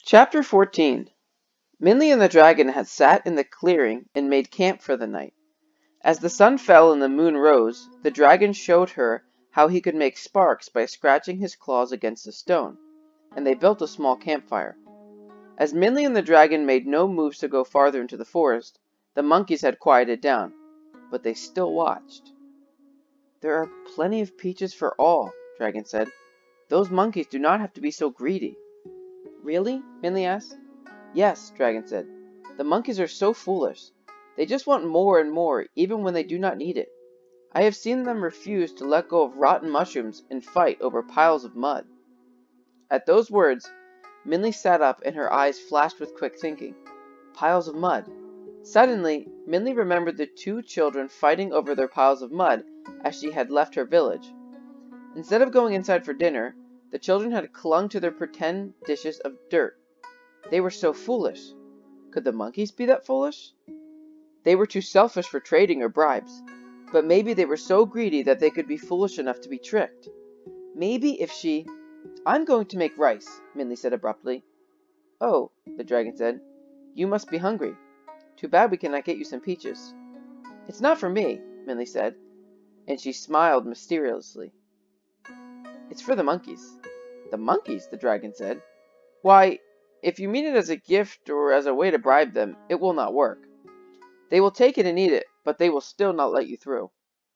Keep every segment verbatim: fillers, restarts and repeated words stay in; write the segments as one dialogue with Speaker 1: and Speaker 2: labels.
Speaker 1: Chapter fourteen. Minley and the dragon had sat in the clearing and made camp for the night. As the sun fell and the moon rose, the dragon showed her how he could make sparks by scratching his claws against a stone, and they built a small campfire. As Minley and the dragon made no moves to go farther into the forest, the monkeys had quieted down, but they still watched. "There are plenty of peaches for all," Dragon said. "Those monkeys do not have to be so greedy." "Really?" Minley asked. "Yes," Dragon said. "The monkeys are so foolish. They just want more and more, even when they do not need it. I have seen them refuse to let go of rotten mushrooms and fight over piles of mud." At those words, Minley sat up and her eyes flashed with quick thinking. Piles of mud. Suddenly, Minley remembered the two children fighting over their piles of mud as she had left her village. Instead of going inside for dinner, the children had clung to their pretend dishes of dirt. They were so foolish. Could the monkeys be that foolish? They were too selfish for trading or bribes, but maybe they were so greedy that they could be foolish enough to be tricked. Maybe if she... "I'm going to make rice," Minley said abruptly. "Oh," the dragon said. "You must be hungry. Too bad we cannot get you some peaches." "It's not for me," Minley said, and she smiled mysteriously. "It's for the monkeys." "The monkeys?" the dragon said. "Why, if you mean it as a gift or as a way to bribe them, it will not work. They will take it and eat it, but they will still not let you through."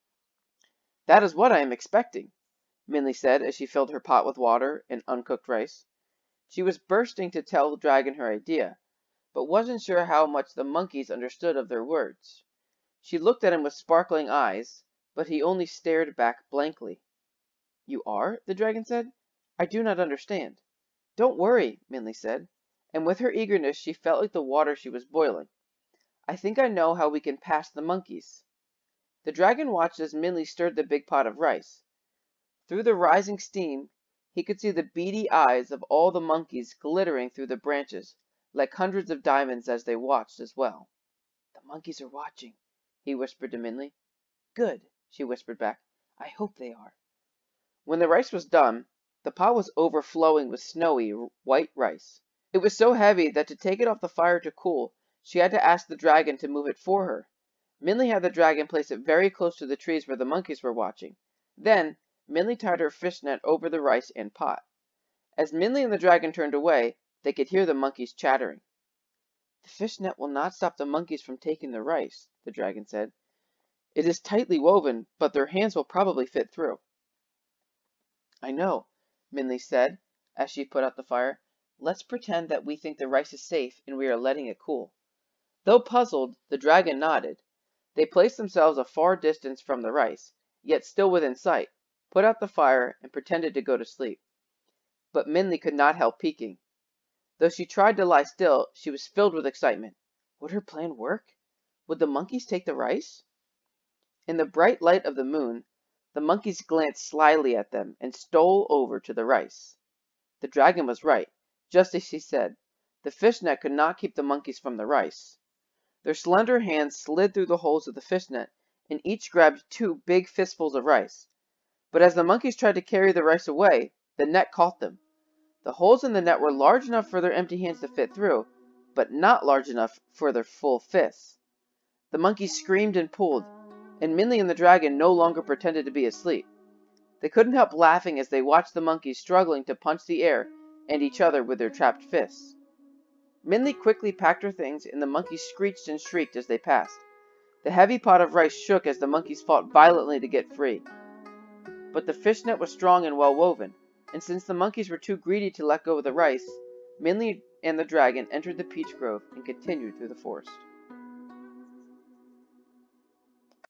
Speaker 1: "That is what I am expecting," Minley said as she filled her pot with water and uncooked rice. She was bursting to tell the dragon her idea, but wasn't sure how much the monkeys understood of their words. She looked at him with sparkling eyes, but he only stared back blankly. "You are?" the dragon said. "I do not understand." "Don't worry," Minley said, and with her eagerness she felt like the water she was boiling. "I think I know how we can pass the monkeys." The dragon watched as Minley stirred the big pot of rice. Through the rising steam, he could see the beady eyes of all the monkeys glittering through the branches, like hundreds of diamonds as they watched as well. "The monkeys are watching," he whispered to Minley. "Good," she whispered back. "I hope they are." When the rice was done, the pot was overflowing with snowy, white rice. It was so heavy that to take it off the fire to cool, she had to ask the dragon to move it for her. Minley had the dragon place it very close to the trees where the monkeys were watching. Then, Minley tied her fishnet over the rice and pot. As Minley and the dragon turned away, they could hear the monkeys chattering. "The fishnet will not stop the monkeys from taking the rice," the dragon said. "It is tightly woven, but their hands will probably fit through." "I know," Minley said as she put out the fire. "Let's pretend that we think the rice is safe and we are letting it cool." Though puzzled, the dragon nodded. They placed themselves a far distance from the rice, yet still within sight, put out the fire, and pretended to go to sleep. But Minley could not help peeking. Though she tried to lie still, she was filled with excitement. Would her plan work? Would the monkeys take the rice? In the bright light of the moon, the monkeys glanced slyly at them and stole over to the rice. The dragon was right, just as she said. The fishnet could not keep the monkeys from the rice. Their slender hands slid through the holes of the fishnet, and each grabbed two big fistfuls of rice. But as the monkeys tried to carry the rice away, the net caught them. The holes in the net were large enough for their empty hands to fit through, but not large enough for their full fists. The monkeys screamed and pulled, and Minley and the dragon no longer pretended to be asleep. They couldn't help laughing as they watched the monkeys struggling to punch the air and each other with their trapped fists. Minley quickly packed her things, and the monkeys screeched and shrieked as they passed. The heavy pot of rice shook as the monkeys fought violently to get free. But the fishnet was strong and well woven, and since the monkeys were too greedy to let go of the rice, Minley and the dragon entered the peach grove and continued through the forest.